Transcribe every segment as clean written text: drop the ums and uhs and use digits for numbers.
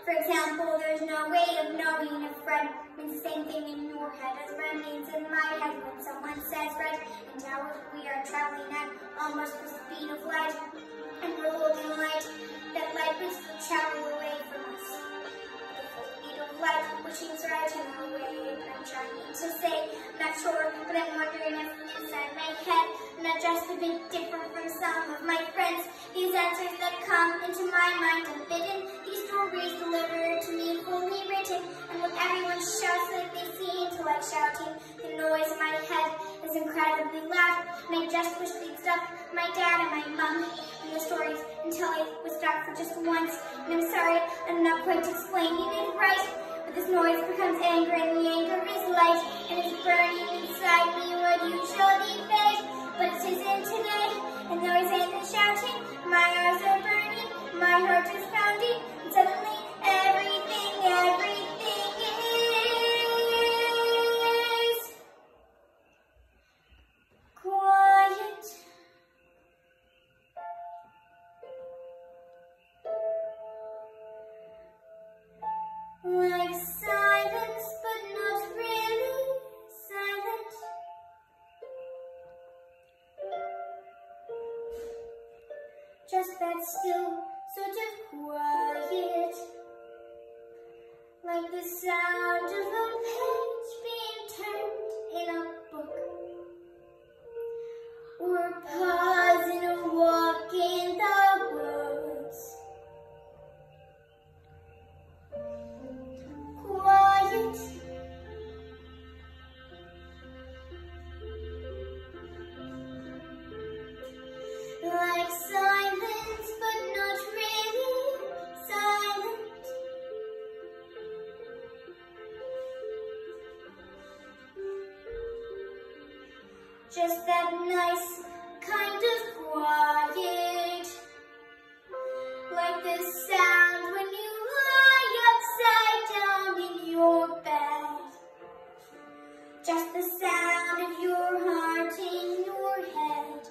For example, there's no way of knowing if red means the same thing in your head as red means in my head. When someone says red and yellow, we are traveling at almost the speed of light. And we're holding light, that light will travel away from us. The speed of light, which is right in our way. I'm trying to say, I'm not sure, but I'm wondering if inside my head, I'm not just a bit different from some of my friends. These answers that come into my mind unbidden, these stories delivered to me fully written, and when everyone shouts like they seem to like shouting, the noise in my head is incredibly loud, and I just wish they'd stop my dad and my mom in the stories until I was stopped for just once. And I'm sorry, I'm not quite explaining it right, but this noise becomes anger, and the anger is light, and it's burning inside me what usually fades, but it isn't today. And noise and shouting, my eyes are burning, my heart is pounding, and suddenly everything is quiet. Like silence, but not really silent. Just that still sort of quiet, like the sound of a page being turned in a book, or a pause in a walk in the woods. Quiet. Like silence, but not really silent. Just that nice kind of quiet, like the sound when you lie upside down in your bed. Just the sound of your heart in your head.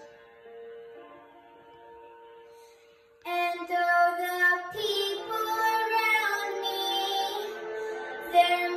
And though the people around me, they're